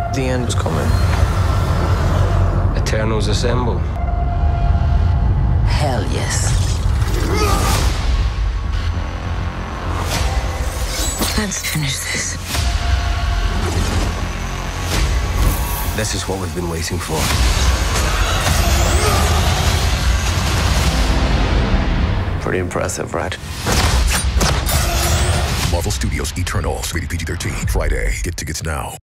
The end was coming. Eternals assemble. Hell yes. Let's finish this. This is what we've been waiting for. Pretty impressive, right? Marvel Studios Eternals, rated PG-13. Friday. Get tickets now.